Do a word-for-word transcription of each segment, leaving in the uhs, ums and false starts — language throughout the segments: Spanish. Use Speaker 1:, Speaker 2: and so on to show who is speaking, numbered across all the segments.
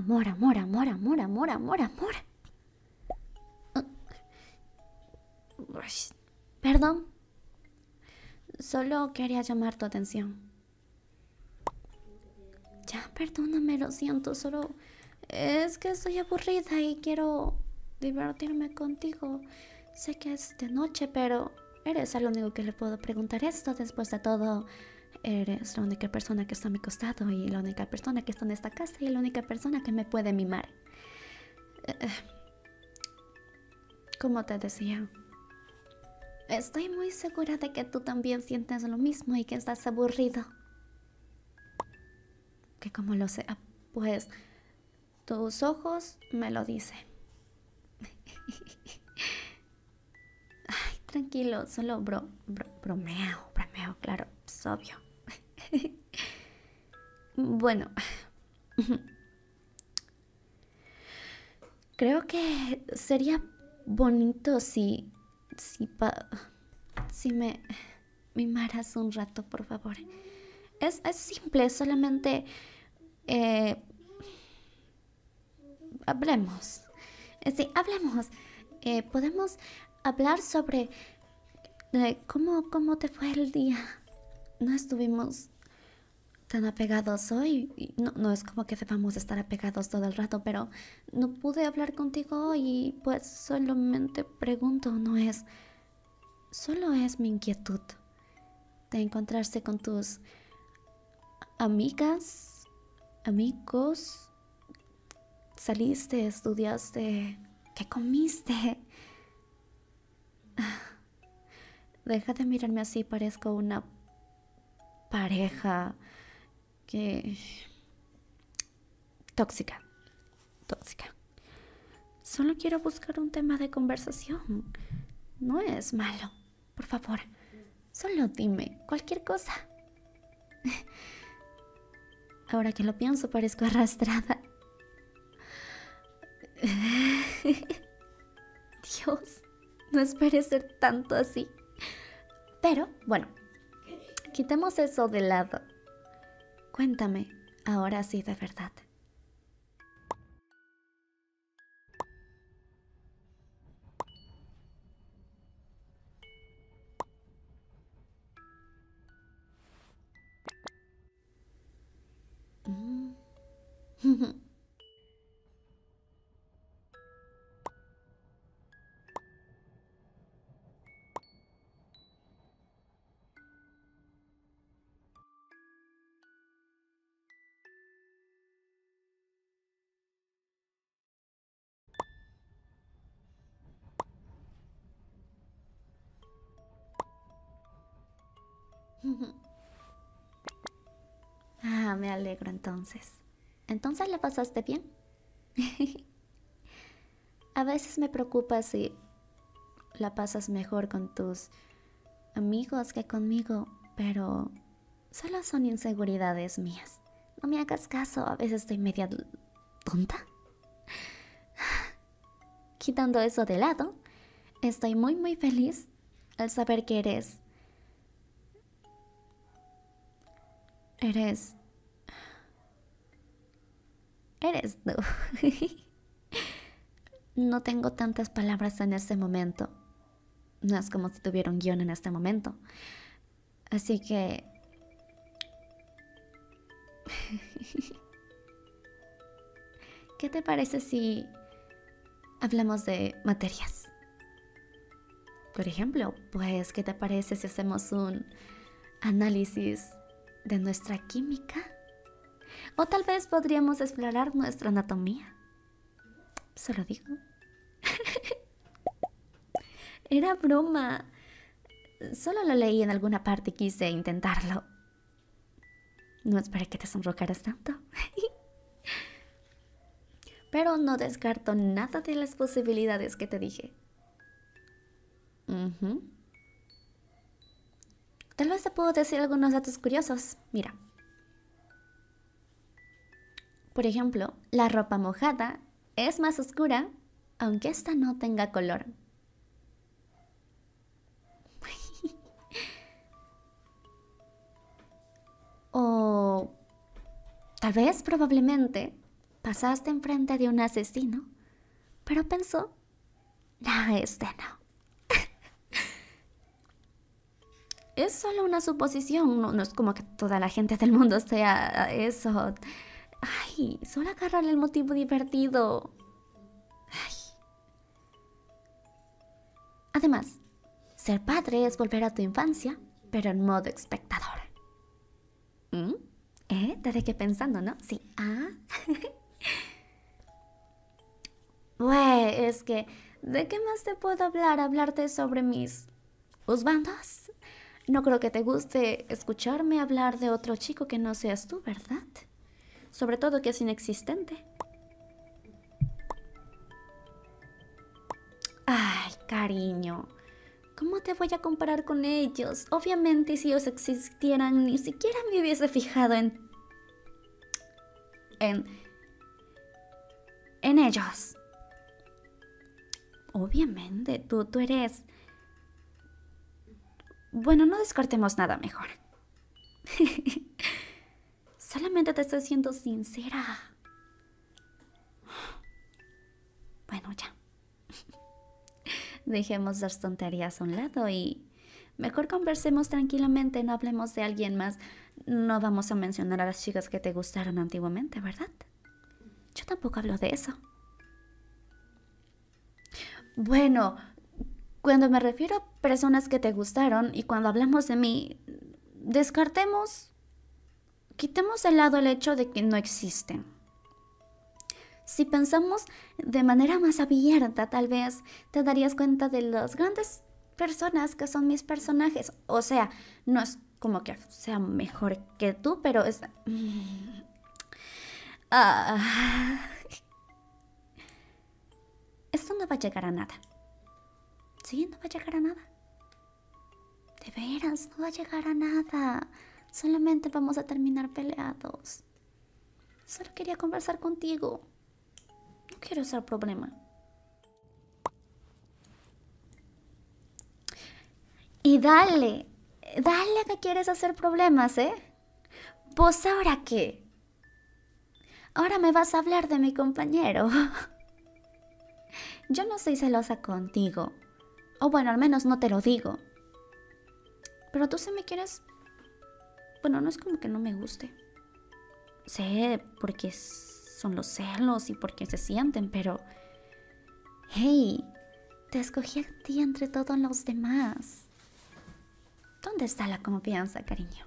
Speaker 1: amor, amor, amor, amor, amor, amor, amor. Perdón. Solo quería llamar tu atención. Ya, perdóname, lo siento, solo es que estoy aburrida y quiero divertirme contigo. Sé que es de noche, pero eres el único que le puedo preguntar esto. Después de todo, eres la única persona que está a mi costado y la única persona que está en esta casa y la única persona que me puede mimar. Eh, como te decía, estoy muy segura de que tú también sientes lo mismo y que estás aburrido. Que como lo sé, pues tus ojos me lo dicen. Ay, tranquilo, solo bro, bro, bromeo, bromeo, claro, es obvio. Bueno, creo que sería bonito si, si, pa, si me mimaras un rato, por favor. Es, es simple, solamente eh, hablemos. Eh, Sí, hablemos. Eh, podemos hablar sobre eh, cómo, cómo te fue el día. No estuvimos tan apegados hoy. y No, no es como que debamos estar apegados todo el rato, pero no pude hablar contigo hoy y pues solamente pregunto, no es... Solo es mi inquietud de encontrarse con tus amigas, amigos. Saliste, estudiaste, ¿qué comiste? Deja de mirarme así, parezco una pareja que... tóxica, tóxica. Solo quiero buscar un tema de conversación. No es malo. Por favor, solo dime cualquier cosa. Ahora que lo pienso, parezco arrastrada. Dios, no esperes ser tanto así. Pero, bueno, quitemos eso de lado. Cuéntame, ahora sí de verdad. Mm. Ah, me alegro entonces. ¿Entonces la pasaste bien? A veces me preocupa si la pasas mejor con tus amigos que conmigo, pero solo son inseguridades mías. No me hagas caso, a veces estoy media tonta. Quitando eso de lado, estoy muy muy feliz al saber que eres... Eres... Eres tú. No tengo tantas palabras en este momento. No es como si tuviera un guión en este momento. Así que... ¿Qué te parece si hablamos de materias? Por ejemplo, pues, ¿qué te parece si hacemos un análisis de nuestra química? O tal vez podríamos explorar nuestra anatomía. Solo digo. Era broma. Solo lo leí en alguna parte y quise intentarlo. No esperé que te sonrojaras tanto. Pero no descarto nada de las posibilidades que te dije. Uh-huh. Tal vez te puedo decir algunos datos curiosos. Mira. Por ejemplo, la ropa mojada es más oscura, aunque esta no tenga color. O tal vez, probablemente, pasaste enfrente de un asesino, pero pensó, no, este no. Es solo una suposición, no, no es como que toda la gente del mundo sea eso. Ay, solo agarrarle el motivo divertido. Ay. Además, ser padre es volver a tu infancia, pero en modo espectador. ¿Mm? ¿Eh? Te dejé pensando, ¿no? Sí. Ah. Pues es que, ¿de qué más te puedo hablar? Hablarte sobre mis husbandos. No creo que te guste escucharme hablar de otro chico que no seas tú, ¿verdad? Sobre todo que es inexistente. Ay, cariño, ¿cómo te voy a comparar con ellos? Obviamente si ellos existieran, ni siquiera me hubiese fijado en... En... En ellos. Obviamente, tú, tú eres... Bueno, no descartemos nada mejor. Solamente te estoy siendo sincera. Bueno, ya. Dejemos las tonterías a un lado y mejor conversemos tranquilamente, no hablemos de alguien más. No vamos a mencionar a las chicas que te gustaron antiguamente, ¿verdad? Yo tampoco hablo de eso. Bueno, cuando me refiero a personas que te gustaron y cuando hablamos de mí, descartemos, quitemos de lado el hecho de que no existen. Si pensamos de manera más abierta, tal vez te darías cuenta de las grandes personas que son mis personajes. O sea, no es como que sea mejor que tú, pero es... Ah. Esto no va a llegar a nada. Sí, no va a llegar a nada. De veras, no va a llegar a nada. Solamente vamos a terminar peleados. Solo quería conversar contigo. No quiero ser problema. Y dale, dale que quieres hacer problemas, ¿eh? Pues ahora qué. Ahora me vas a hablar de mi compañero. Yo no soy celosa contigo. O bueno, al menos no te lo digo. Pero tú sí me quieres... Bueno, no es como que no me guste. Sé porque son los celos y porque se sienten, pero... Hey, te escogí a ti entre todos los demás. ¿Dónde está la confianza, cariño?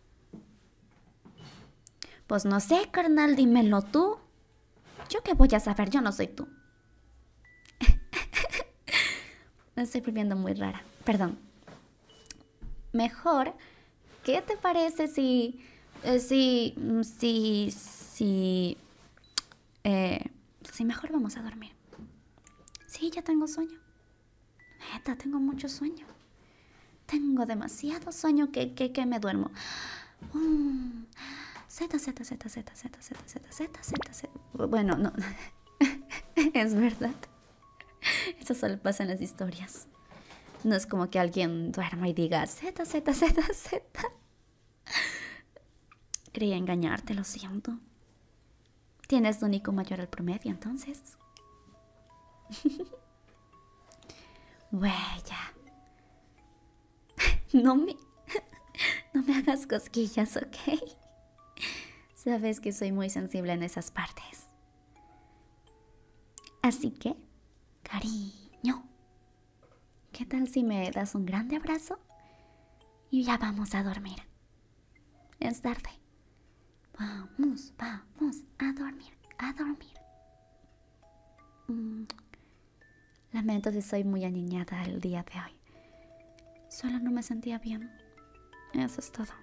Speaker 1: Pues no sé, carnal, dímelo tú. ¿Yo qué voy a saber? Yo no soy tú. Me estoy volviendo muy rara. Perdón. Mejor, ¿qué te parece si... Eh, si... Si... Si... Eh, si mejor vamos a dormir. Sí, ya tengo sueño. Neta, tengo mucho sueño. Tengo demasiado sueño que, que, que me duermo. Mm. Z, Z, Z, Z, Z, Z, Z, Z, Z, Z. Bueno, no. Es verdad. Eso solo pasa en las historias. No es como que alguien duerma y diga Z, Z, Z, Z. Quería engañarte, lo siento. Tienes tu único mayor al promedio, entonces. Huella. No me... No me hagas cosquillas, ¿ok? Sabes que soy muy sensible en esas partes. Así que, cariño, ¿qué tal si me das un grande abrazo? Y ya vamos a dormir. Es tarde. Vamos, vamos a dormir, a dormir. Mm. Lamento si soy muy aniñada el día de hoy. Solo no me sentía bien. Eso es todo.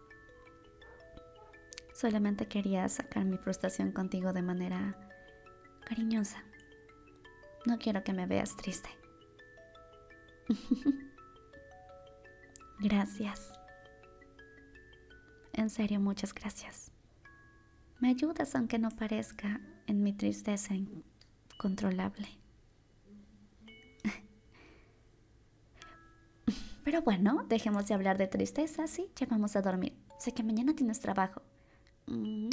Speaker 1: Solamente quería sacar mi frustración contigo de manera cariñosa. No quiero que me veas triste. Gracias. En serio, muchas gracias. Me ayudas aunque no parezca en mi tristeza incontrolable. Pero bueno, dejemos de hablar de tristeza, ¿sí? Ya vamos a dormir. Sé que mañana tienes trabajo. Mm.